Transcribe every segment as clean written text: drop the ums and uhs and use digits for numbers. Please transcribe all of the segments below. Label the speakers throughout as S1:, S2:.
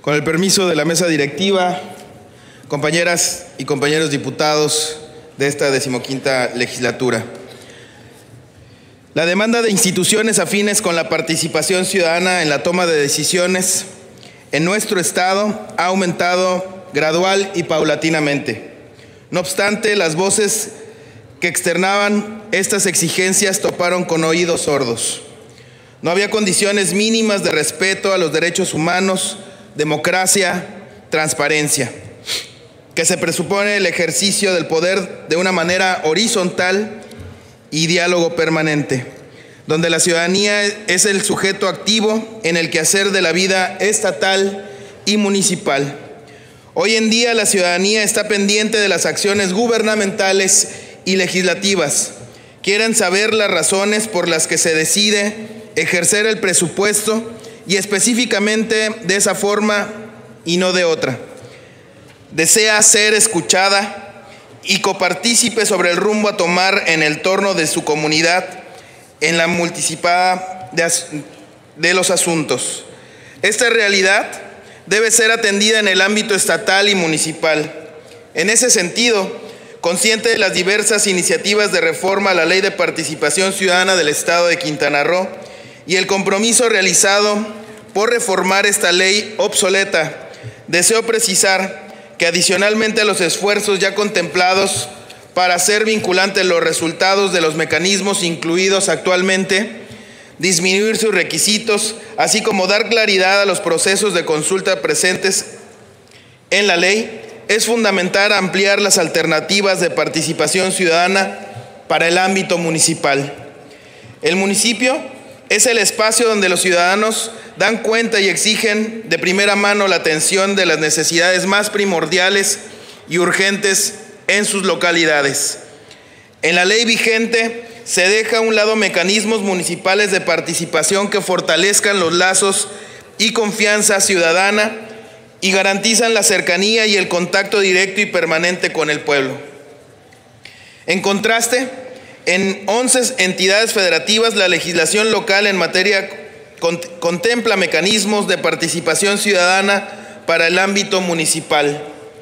S1: Con el permiso de la mesa directiva, compañeras y compañeros diputados de esta 15ª legislatura. La demanda de instituciones afines con la participación ciudadana en la toma de decisiones en nuestro Estado ha aumentado gradual y paulatinamente. No obstante, las voces que externaban estas exigencias toparon con oídos sordos. No había condiciones mínimas de respeto a los derechos humanos, democracia, transparencia, que se presupone el ejercicio del poder de una manera horizontal y diálogo permanente, donde la ciudadanía es el sujeto activo en el quehacer de la vida estatal y municipal. Hoy en día la ciudadanía está pendiente de las acciones gubernamentales y legislativas. Quieren saber las razones por las que se decide ejercer el presupuesto y específicamente de esa forma y no de otra. Desea ser escuchada y copartícipe sobre el rumbo a tomar en el torno de su comunidad en la multiplicidad de los asuntos. Esta realidad debe ser atendida en el ámbito estatal y municipal. En ese sentido, consciente de las diversas iniciativas de reforma a la Ley de Participación Ciudadana del Estado de Quintana Roo y el compromiso realizado por reformar esta ley obsoleta, deseo precisar que adicionalmente a los esfuerzos ya contemplados para hacer vinculantes los resultados de los mecanismos incluidos actualmente, disminuir sus requisitos, así como dar claridad a los procesos de consulta presentes en la ley, es fundamental ampliar las alternativas de participación ciudadana para el ámbito municipal. El municipio es el espacio donde los ciudadanos dan cuenta y exigen de primera mano la atención de las necesidades más primordiales y urgentes en sus localidades. En la ley vigente se deja a un lado mecanismos municipales de participación que fortalezcan los lazos y confianza ciudadana y garantizan la cercanía y el contacto directo y permanente con el pueblo. En contraste, en 11 entidades federativas, la legislación local en materia contempla mecanismos de participación ciudadana para el ámbito municipal.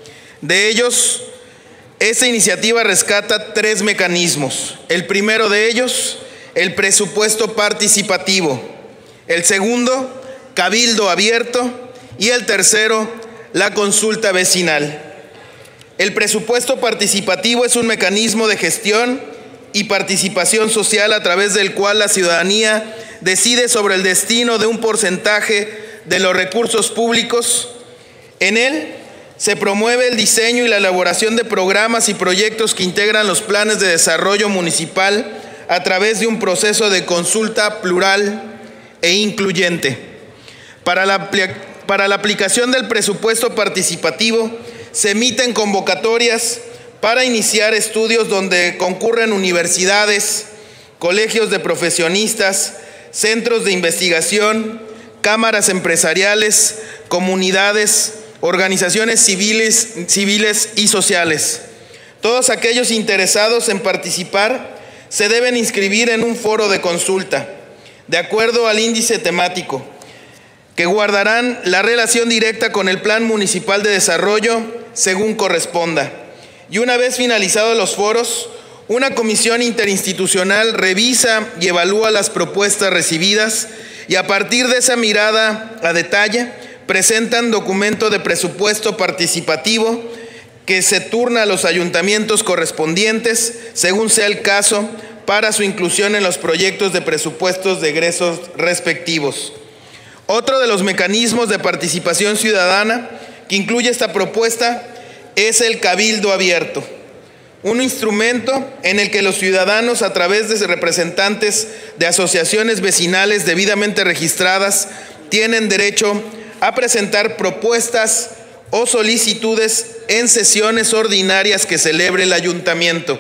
S1: De ellos, esta iniciativa rescata 3 mecanismos. El primero de ellos, el presupuesto participativo. El segundo, cabildo abierto. Y el tercero, la consulta vecinal. El presupuesto participativo es un mecanismo de gestión y participación social a través del cual la ciudadanía decide sobre el destino de un porcentaje de los recursos públicos. En él se promueve el diseño y la elaboración de programas y proyectos que integran los planes de desarrollo municipal a través de un proceso de consulta plural e incluyente. Para la aplicación del presupuesto participativo se emiten convocatorias para iniciar estudios donde concurren universidades, colegios de profesionistas, centros de investigación, cámaras empresariales, comunidades, organizaciones civiles y sociales. Todos aquellos interesados en participar se deben inscribir en un foro de consulta, de acuerdo al índice temático, que guardarán la relación directa con el Plan Municipal de Desarrollo según corresponda. Y una vez finalizados los foros, una comisión interinstitucional revisa y evalúa las propuestas recibidas y a partir de esa mirada a detalle presentan documento de presupuesto participativo que se turna a los ayuntamientos correspondientes, según sea el caso, para su inclusión en los proyectos de presupuestos de egresos respectivos. Otro de los mecanismos de participación ciudadana que incluye esta propuesta es el cabildo abierto, un instrumento en el que los ciudadanos, a través de representantes de asociaciones vecinales debidamente registradas, tienen derecho a presentar propuestas o solicitudes en sesiones ordinarias que celebre el ayuntamiento.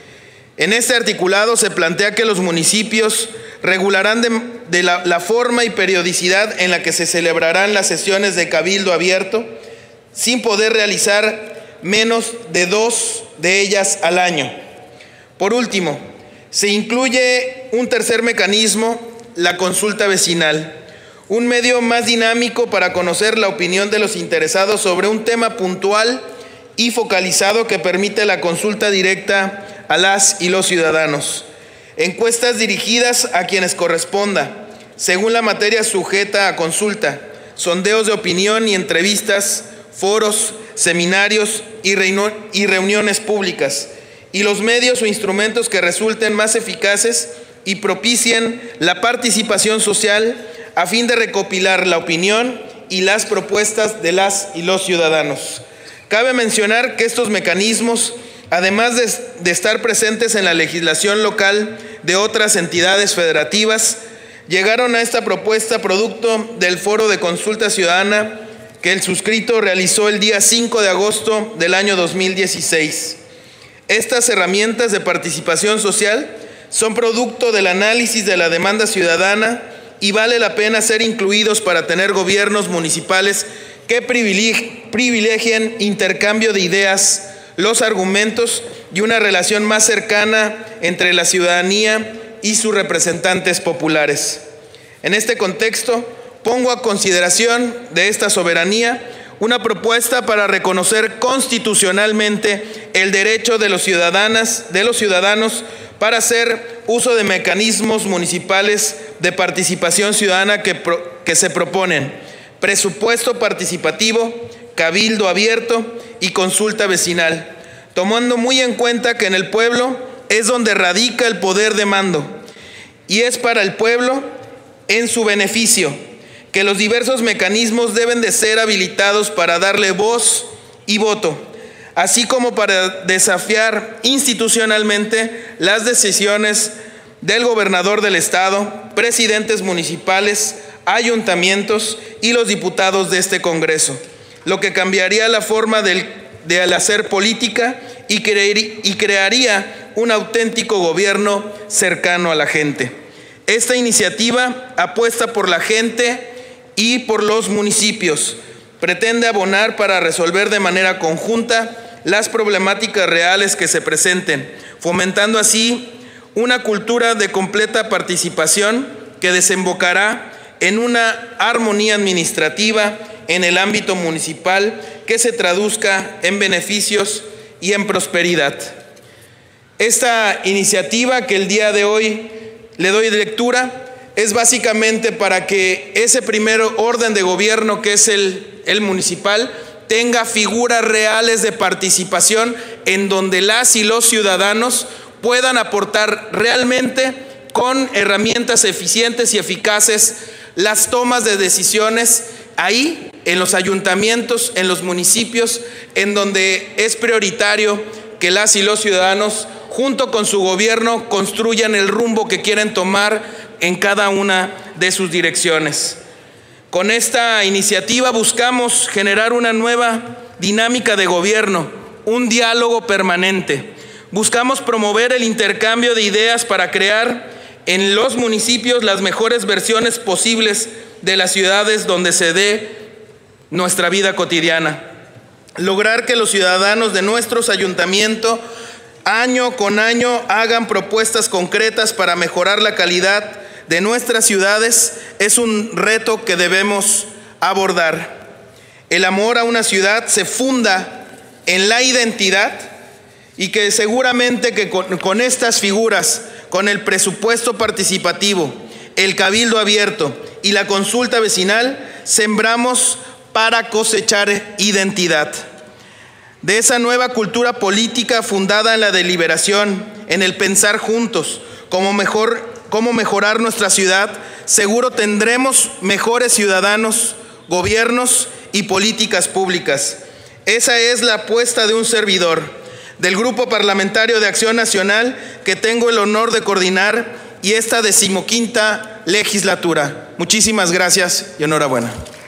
S1: En este articulado se plantea que los municipios regularán de la forma y periodicidad en la que se celebrarán las sesiones de cabildo abierto, sin poder realizar menos de 2 de ellas al año. Por último, se incluye un tercer mecanismo, la consulta vecinal, un medio más dinámico para conocer la opinión de los interesados sobre un tema puntual y focalizado que permite la consulta directa a las y los ciudadanos. Encuestas dirigidas a quienes corresponda, según la materia sujeta a consulta, sondeos de opinión y entrevistas, foros, seminarios y reuniones públicas, y los medios o instrumentos que resulten más eficaces y propicien la participación social a fin de recopilar la opinión y las propuestas de las y los ciudadanos. Cabe mencionar que estos mecanismos, además de estar presentes en la legislación local de otras entidades federativas, llegaron a esta propuesta producto del Foro de Consulta Ciudadana que el suscrito realizó el día 5 de agosto del año 2016. Estas herramientas de participación social son producto del análisis de la demanda ciudadana y vale la pena ser incluidos para tener gobiernos municipales que privilegien intercambio de ideas, los argumentos y una relación más cercana entre la ciudadanía y sus representantes populares. En este contexto, pongo a consideración de esta soberanía una propuesta para reconocer constitucionalmente el derecho de los ciudadanos para hacer uso de mecanismos municipales de participación ciudadana que se proponen: presupuesto participativo, cabildo abierto y consulta vecinal, tomando muy en cuenta que en el pueblo es donde radica el poder de mando y es para el pueblo en su beneficio que los diversos mecanismos deben de ser habilitados para darle voz y voto, así como para desafiar institucionalmente las decisiones del gobernador del estado, presidentes municipales, ayuntamientos y los diputados de este Congreso, lo que cambiaría la forma de hacer política y crearía un auténtico gobierno cercano a la gente. Esta iniciativa apuesta por la gente y por los municipios. Pretende abonar para resolver de manera conjunta las problemáticas reales que se presenten, fomentando así una cultura de completa participación que desembocará en una armonía administrativa en el ámbito municipal que se traduzca en beneficios y en prosperidad. Esta iniciativa que el día de hoy le doy lectura es básicamente para que ese primer orden de gobierno, que es el municipal, tenga figuras reales de participación en donde las y los ciudadanos puedan aportar realmente con herramientas eficientes y eficaces las tomas de decisiones ahí, en los ayuntamientos, en los municipios, en donde es prioritario que las y los ciudadanos, junto con su gobierno, construyan el rumbo que quieren tomar en cada una de sus direcciones. Con esta iniciativa buscamos generar una nueva dinámica de gobierno, un diálogo permanente. Buscamos promover el intercambio de ideas para crear en los municipios las mejores versiones posibles de las ciudades donde se dé nuestra vida cotidiana. Lograr que los ciudadanos de nuestros ayuntamientos año con año hagan propuestas concretas para mejorar la calidad de nuestras ciudades es un reto que debemos abordar. El amor a una ciudad se funda en la identidad y que seguramente que con estas figuras, con el presupuesto participativo, el cabildo abierto y la consulta vecinal, sembramos para cosechar identidad. De esa nueva cultura política fundada en la deliberación, en el pensar juntos, cómo mejorar nuestra ciudad, seguro tendremos mejores ciudadanos, gobiernos y políticas públicas. Esa es la apuesta de un servidor, del Grupo Parlamentario de Acción Nacional, que tengo el honor de coordinar y esta 15ª legislatura. Muchísimas gracias y enhorabuena.